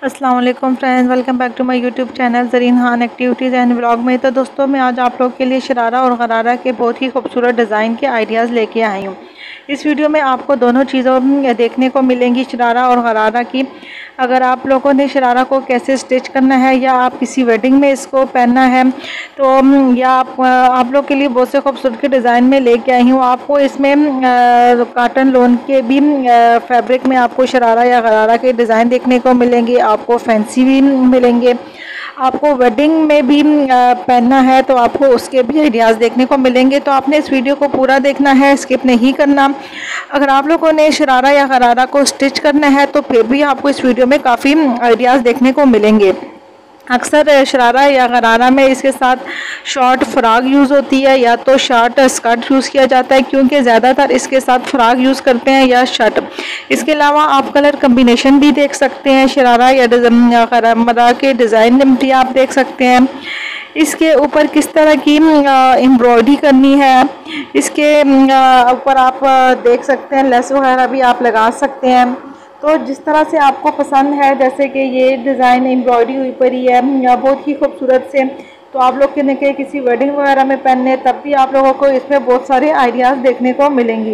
अस्सलाम वालेकुम friends, welcome back to my YouTube channel Zareen Khan activities and vlog में। तो दोस्तों, मैं आज आप लोग के लिए शरारा और गरारा के बहुत ही खूबसूरत डिज़ाइन के आइडियाज़ लेके आई हूँ। इस वीडियो में आपको दोनों चीज़ों देखने को मिलेंगी, शरारा और गरारा की। अगर आप लोगों ने शरारा को कैसे स्टिच करना है या आप किसी वेडिंग में इसको पहनना है तो या आप लोग के लिए बहुत से खूबसूरत के डिज़ाइन में लेके आई हूँ। आपको इसमें कॉटन लोन के भी फैब्रिक में आपको शरारा या गरारा के डिज़ाइन देखने को मिलेंगे। आपको फैंसी भी मिलेंगे। आपको वेडिंग में भी पहनना है तो आपको उसके भी आइडियाज़ देखने को मिलेंगे। तो आपने इस वीडियो को पूरा देखना है, स्किप नहीं करना। अगर आप लोगों ने शरारा या गरारा को स्टिच करना है तो फिर भी आपको इस वीडियो में काफ़ी आइडियाज़ देखने को मिलेंगे। अक्सर शरारा या गरारा में इसके साथ शॉर्ट फ्रॉक यूज़ होती है या तो शॉर्ट स्कर्ट यूज़ किया जाता है, क्योंकि ज़्यादातर इसके साथ फ्रॉक यूज़ करते हैं या शर्ट। इसके अलावा आप कलर कम्बिनेशन भी देख सकते हैं। शरारा या गरारा के डिज़ाइन भी आप देख सकते हैं। इसके ऊपर किस तरह की एम्ब्रॉयडरी करनी है, इसके ऊपर आप देख सकते हैं। लेस वगैरह भी आप लगा सकते हैं, तो जिस तरह से आपको पसंद है। जैसे कि ये डिज़ाइन एम्ब्रॉयडरी हुई पड़ी है बहुत ही खूबसूरत से, तो आप लोग के किसी वेडिंग वगैरह में पहनने तब भी आप लोगों को इसमें बहुत सारे आइडियाज़ देखने को मिलेंगी।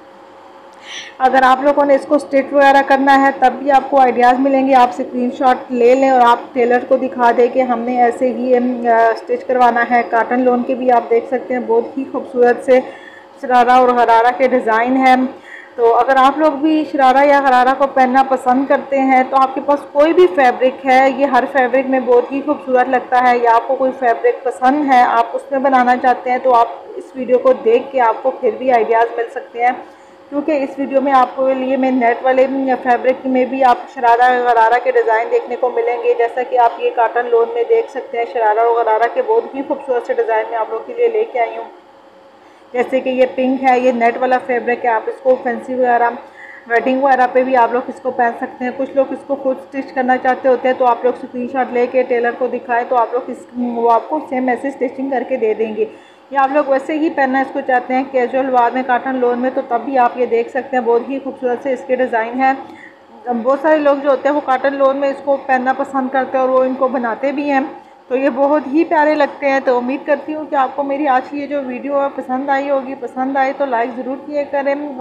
अगर आप लोगों ने इसको स्टिच वगैरह करना है तब भी आपको आइडियाज़ मिलेंगे। आप स्क्रीनशॉट ले लें और आप टेलर को दिखा दें कि हमने ऐसे ही स्टिच करवाना है। कॉटन लोन के भी आप देख सकते हैं, बहुत ही खूबसूरत से शरारा और गरारा के डिज़ाइन है। तो अगर आप लोग भी शरारा या गरारा को पहनना पसंद करते हैं तो आपके पास कोई भी फैब्रिक है, ये हर फैब्रिक में बहुत ही खूबसूरत लगता है, या आपको कोई फैब्रिक पसंद है आप उसमें बनाना चाहते हैं, तो आप इस वीडियो को देख के आपको फिर भी आइडियाज़ मिल सकते हैं। क्योंकि इस वीडियो में आपको लिए मैं नेट वाले फैब्रिक में भी आप शरारा गरारा के डिज़ाइन देखने को मिलेंगे। जैसा कि आप ये कॉटन लोन में देख सकते हैं, शरारा और गरारा के बहुत ही खूबसूरत से डिज़ाइन में आप लोग के लिए लेके आई हूँ। जैसे कि ये पिंक है, ये नेट वाला फैब्रिक है। आप इसको फैंसी वगैरह वेडिंग वगैरह पे भी आप लोग इसको पहन सकते हैं। कुछ लोग इसको खुद स्टिच करना चाहते होते हैं, तो आप लोग स्क्रीनशॉट लेके टेलर को दिखाएं तो आप लोग वो आपको सेम ऐसे स्टिचिंग करके दे देंगे। या आप लोग वैसे ही पहनना इसको चाहते हैं कैजुअल वार में कॉटन लोन में, तो तब भी आप ये देख सकते हैं। बहुत ही खूबसूरत से इसके डिज़ाइन है। बहुत सारे लोग जो होते हैं वो कॉटन लोन में इसको पहनना पसंद करते हैं और वो इनको बनाते भी हैं, तो ये बहुत ही प्यारे लगते हैं। तो उम्मीद करती हूँ कि आपको मेरी आज की ये जो वीडियो है पसंद आई होगी। पसंद आए तो लाइक ज़रूर किया करें।